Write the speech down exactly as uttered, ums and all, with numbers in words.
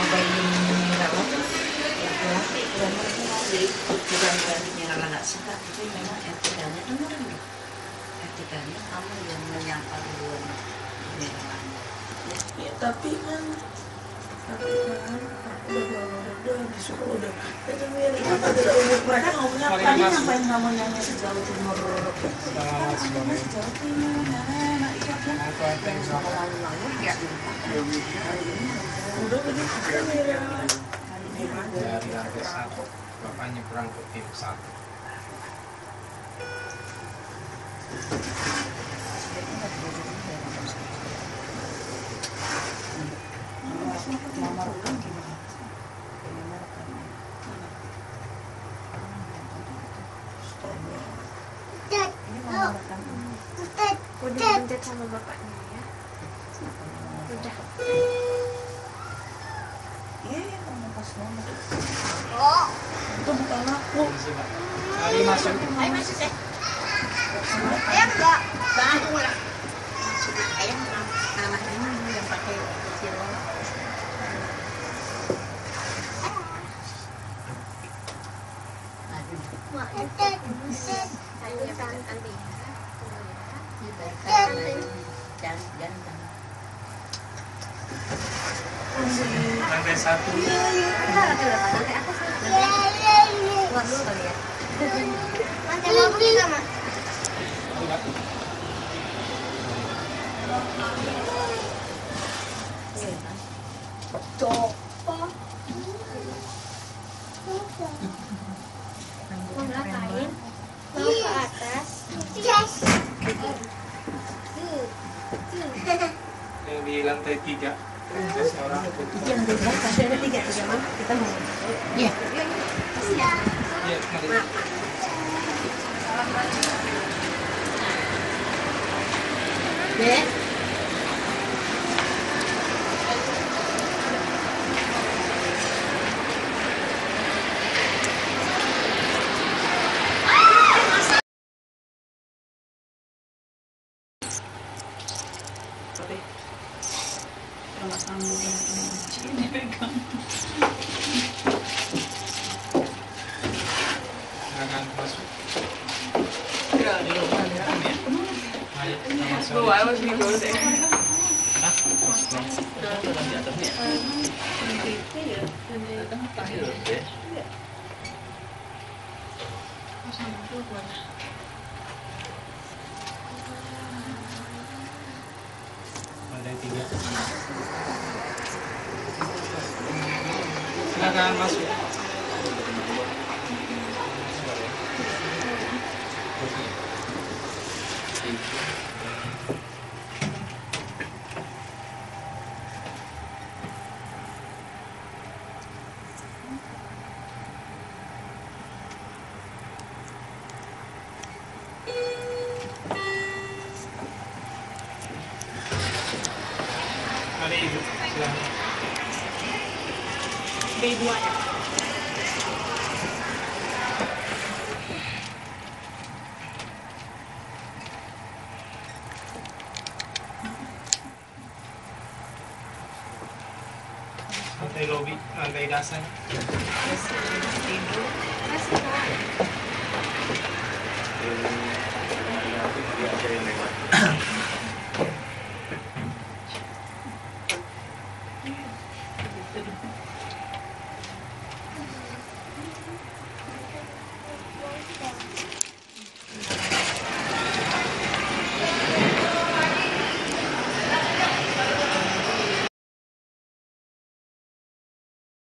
bayi merawat laki-laki dan laki-laki bukan berarti Mirala nggak suka, tapi memang etikanya dengerin loh, etikanya kamu yang menyapa duluan Mirala. Ya tapi kan tapi kan aku udah udah udah disuruh udah itu Mir apa tidak umur mereka ngomongnya tadi ngapain kamu nyanyi sejauh timur kamu sejauh timur nah itu kan yang sama lalu-lalu ya udah begitu kan Mir dari harga satu bapaknya kurang ke tim satu. Mama rekam gimana? Mama rekam. Ini mama rekam. Udah dipencet sama bapaknya ya. Udah. Iya ya kamu pas banget. oh itu bukan aku Mari masuk. Ayo masuk deh. ayah enggak Baru lah. Ayah anak ini yang pakai silong. Ayo ya nanti. Jangan jangan. Lantai satu. Keluar dulu kali ya. nanti mau kita mah Mau ngapain? Mau ke atas. yes Yang di lantai tiga. Ada seorang. Yang di belakang ada tiga tiga mana kita mau. Iya. Iya, mari. Dek. Kalau kamu yang dipegang. Silakan masuk. Mari kita masuk. Oh, I was gonna go there. Lantai tiga. Silakan masuk. Mari ibu, silakan. B dua ya. Lantai lobi, lantai dasar. Masih kok.